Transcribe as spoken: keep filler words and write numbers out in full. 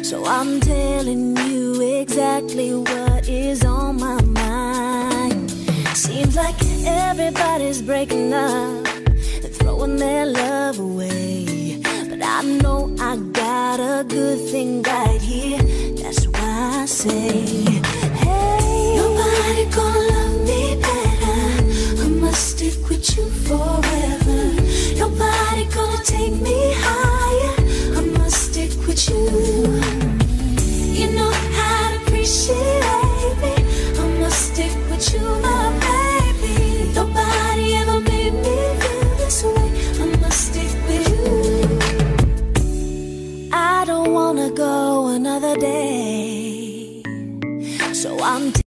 So I'm telling you exactly what is on my mind. Seems like everybody's breaking up and throwing their love away, but I know I got a good thing right here. That's why I say, hey, nobody gonna love me better. I must stick with you forever. Nobody gonna take me higher. I must stick with you. You know how to appreciate me. I must stick with you, my baby. Nobody ever made me feel this way. I must stick with you. I don't wanna go another day, so I'm